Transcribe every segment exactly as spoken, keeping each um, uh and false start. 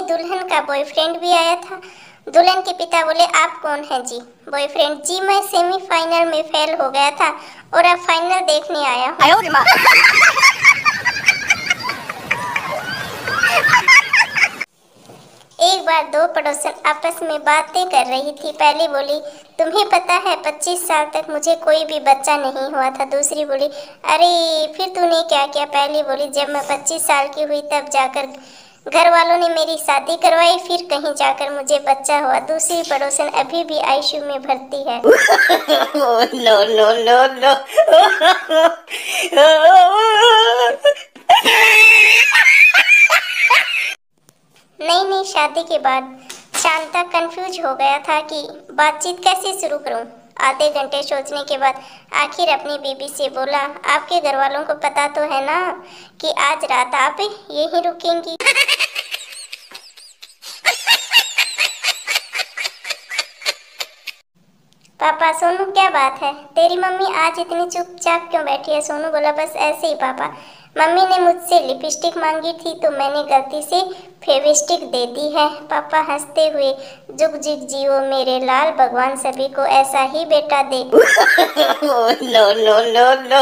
दुल्हन का बॉयफ्रेंड भी आया था। दुल्हन के पिता बोले आप कौन हैं जी? बॉयफ्रेंड जी मैं सेमीफाइनल में फेल हो गया था और अब फाइनल देखने आया हूँ। एक बार दो पड़ोसन आपस में बातें कर रही थी। पहली बोली तुम्हें पता है पच्चीस साल तक मुझे कोई भी बच्चा नहीं हुआ था। दूसरी बोली अरे फिर तूने क्या किया? पहली बोली जब मैं पच्चीस साल की हुई तब जाकर घर वालों ने मेरी शादी करवाई, फिर कहीं जाकर मुझे बच्चा हुआ। दूसरी पड़ोसन अभी भी आईसीयू में भर्ती है। नो नो नो नो नई नई शादी के बाद शांता कंफ्यूज हो गया था कि बातचीत कैसे शुरू करूं। आधे घंटे सोचने के बाद आखिर अपनी बीबी से बोला आपके घर वालों को पता तो है ना कि आज रात आप यहीं रुकेंगी? पापा सोनू क्या बात है? तेरी मम्मी आज इतनी चुपचाप क्यों बैठी है? सोनू बोला बस ऐसे ही पापा, मम्मी ने मुझसे लिपस्टिक मांगी थी तो मैंने गलती से फेविस्टिक दे दी है। पापा हंसते हुए जुग जुग जियो मेरे लाल, भगवान सभी को ऐसा ही बेटा दे। नो नो नो नो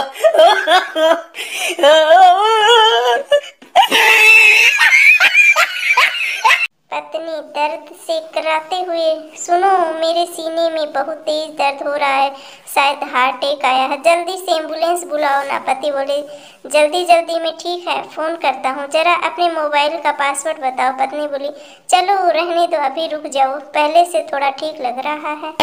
पत्नी दर्द से कराते हुए सुनो मेरे सीने में बहुत तेज दर्द हो रहा है, शायद हार्ट अटैक आया है, जल्दी से एम्बुलेंस बुलाओ ना। पति बोले जल्दी जल्दी में ठीक है फोन करता हूँ, जरा अपने मोबाइल का पासवर्ड बताओ। पत्नी बोली चलो रहने दो अभी रुक जाओ, पहले से थोड़ा ठीक लग रहा है।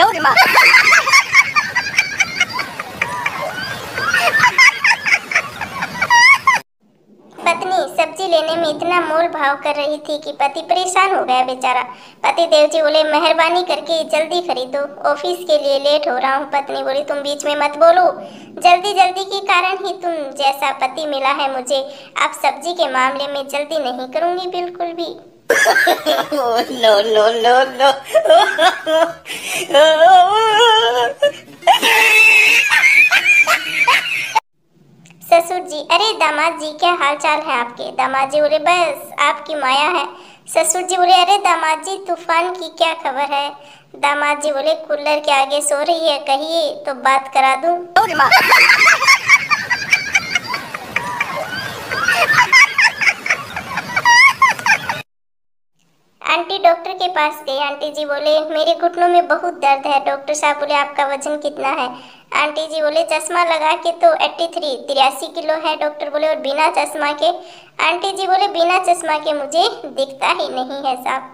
पत्नी सब्जी लेने में इतना मोल भाव कर रही थी कि पति परेशान हो गया बेचारा। पति देव जी बोले मेहरबानी करके जल्दी खरीदो, ऑफिस के लिए लेट हो रहा हूँ। पत्नी बोली तुम बीच में मत बोलो, जल्दी जल्दी के कारण ही तुम जैसा पति मिला है मुझे। अब सब्जी के मामले में जल्दी नहीं करूँगी बिल्कुल भी। नो नो नो नो ससुर जी अरे दामाद जी क्या हाल चाल है आपके? दामाद जी बोले बस आपकी माया है। ससुर जी बोले अरे दामाद जी तूफान की क्या खबर है? दामाद जी बोले कूलर के आगे सो रही है, कहिए तो बात करा दूं। आंटी डॉक्टर के पास गई। आंटी जी बोले मेरे घुटनों में बहुत दर्द है। डॉक्टर साहब बोले आपका वजन कितना है? आंटी जी बोले चश्मा लगा के तो तिरासी तिरासी किलो है। डॉक्टर बोले और बिना चश्मा के? आंटी जी बोले बिना चश्मा के मुझे दिखता ही नहीं है साहब।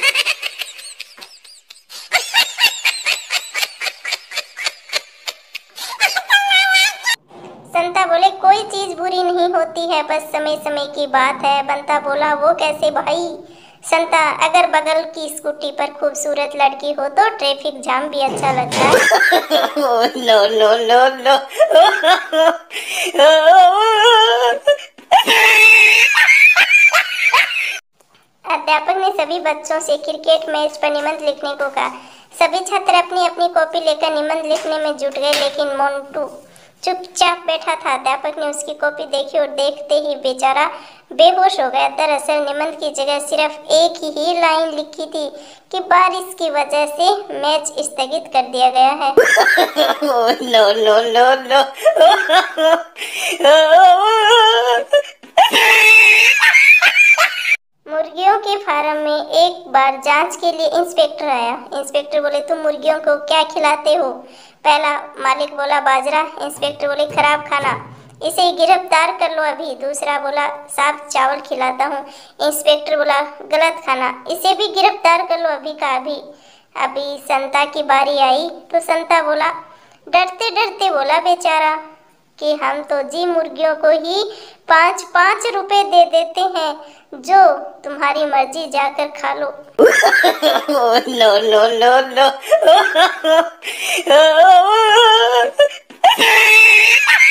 संता बोले कोई चीज बुरी नहीं होती है, बस समय समय की बात है। बंता बोला वो कैसे भाई? संता अगर बगल की स्कूटी पर खूबसूरत लड़की हो तो ट्रैफिक जाम भी अच्छा लगता है। नो नो नो नो अध्यापक ने सभी बच्चों से क्रिकेट मैच पर निबंध लिखने को कहा। सभी छात्र अपनी अपनी कॉपी लेकर निबंध लिखने में जुट गए, लेकिन मोंटू चुपचाप बैठा था। अध्यापक ने उसकी कॉपी देखी और देखते ही बेचारा बेहोश हो गया। दरअसल निबंध की जगह सिर्फ एक ही लाइन लिखी थी कि बारिश की वजह से मैच स्थगित कर दिया गया है। नो नो नो नो मुर्गियों के फार्म में एक बार जांच के लिए इंस्पेक्टर आया। इंस्पेक्टर बोले तुम मुर्गियों को क्या खिलाते हो? पहला मालिक बोला बाजरा। इंस्पेक्टर बोले खराब खाना, इसे गिरफ्तार कर लो अभी। दूसरा बोला साफ चावल खिलाता हूँ। इंस्पेक्टर बोला गलत खाना, इसे भी गिरफ्तार कर लो अभी का अभी। अभी संता की बारी आई तो संता बोला डरते डरते बोला बेचारा कि हम तो जी मुर्गियों को ही पाँच पाँच रुपए दे देते हैं, जो तुम्हारी मर्जी जाकर खा लो। No no no no